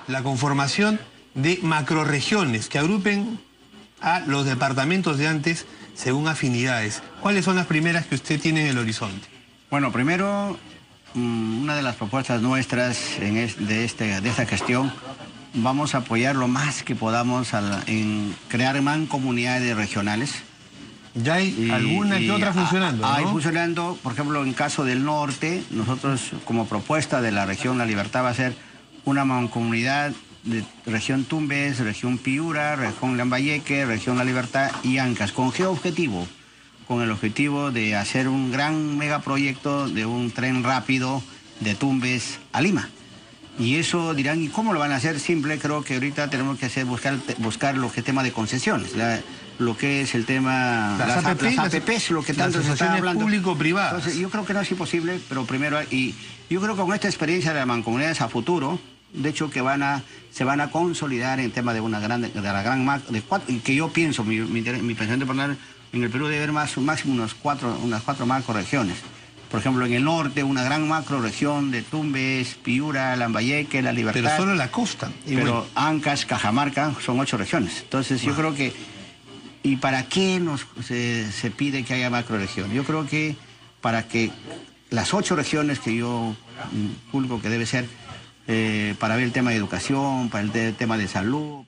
la conformación de macrorregiones que agrupen a los departamentos de antes según afinidades. ¿Cuáles son las primeras que usted tiene en el horizonte? Bueno, primero, una de las propuestas nuestras de esta gestión, vamos a apoyar lo más que podamos en crear mancomunidades regionales. Ya hay alguna que otra funcionando, ¿no? Hay funcionando, por ejemplo, en caso del norte, nosotros como propuesta de la región La Libertad va a ser una mancomunidad de región Tumbes, región Piura, región Lambayeque, región La Libertad y Ancash. ¿Con qué objetivo? Con el objetivo de hacer un gran megaproyecto de un tren rápido de Tumbes a Lima. Y eso dirán, ¿y cómo lo van a hacer? Simple, creo que ahorita tenemos que hacer buscar lo que es tema de concesiones, lo que es el tema, las APPs, lo que tanto se está hablando. Público-privadas. Entonces, yo creo que no es imposible, pero primero, y yo creo que con esta experiencia de las mancomunidades a futuro, de hecho que se van a consolidar en tema de que yo pienso, mi pensamiento personal, en el Perú debe haber máximo unas cuatro macroregiones. Por ejemplo, en el norte, una gran macroregión de Tumbes, Piura, Lambayeque, La Libertad. Pero solo la costa. Pero Ancash, Cajamarca, son 8 regiones. Entonces, yo creo que... ¿Y para qué se pide que haya macroregión? Yo creo que para que las 8 regiones que yo pulgo que debe ser, para ver el tema de educación, para el tema de salud...